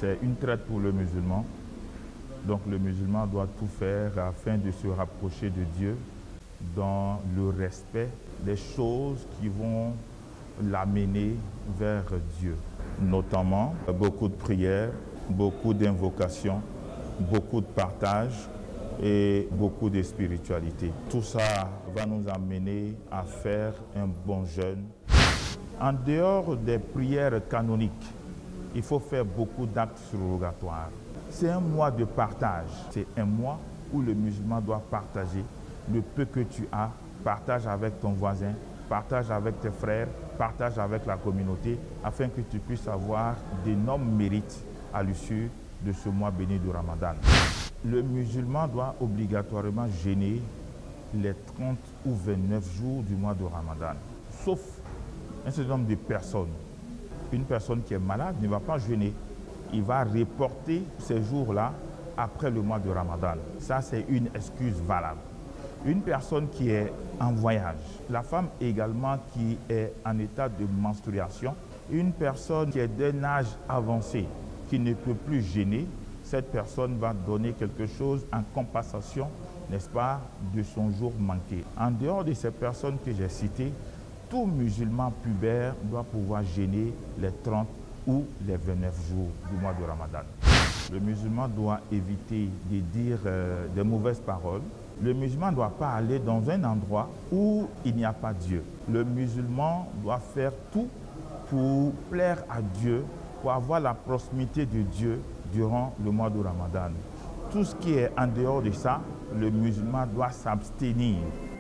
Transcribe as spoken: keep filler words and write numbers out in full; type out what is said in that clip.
c'est une traite pour le musulman. Donc le musulman doit tout faire afin de se rapprocher de Dieu dans le respect des choses qui vont l'amener vers Dieu. Notamment beaucoup de prières, beaucoup d'invocations, beaucoup de partage et beaucoup de spiritualité. Tout ça va nous amener à faire un bon jeûne. En dehors des prières canoniques, il faut faire beaucoup d'actes surrogatoires. C'est un mois de partage. C'est un mois où le musulman doit partager le peu que tu as, partage avec ton voisin, partage avec tes frères, partage avec la communauté, afin que tu puisses avoir d'énormes mérites à l'issue de ce mois béni du Ramadan. Le musulman doit obligatoirement jeûner les trente ou vingt-neuf jours du mois de Ramadan, sauf un certain nombre de personnes. Une personne qui est malade ne va pas jeûner. Il va reporter ces jours-là après le mois de Ramadan. Ça, c'est une excuse valable. Une personne qui est en voyage, la femme également qui est en état de menstruation, une personne qui est d'un âge avancé, qui ne peut plus jeûner, cette personne va donner quelque chose en compensation, n'est-ce pas, de son jour manqué. En dehors de ces personnes que j'ai citées, tout musulman pubère doit pouvoir jeûner les trente ou les vingt-neuf jours du mois de Ramadan. Le musulman doit éviter de dire euh, de mauvaises paroles. Le musulman ne doit pas aller dans un endroit où il n'y a pas Dieu. Le musulman doit faire tout pour plaire à Dieu, pour avoir la proximité de Dieu durant le mois de Ramadan. Tout ce qui est en dehors de ça, le musulman doit s'abstenir.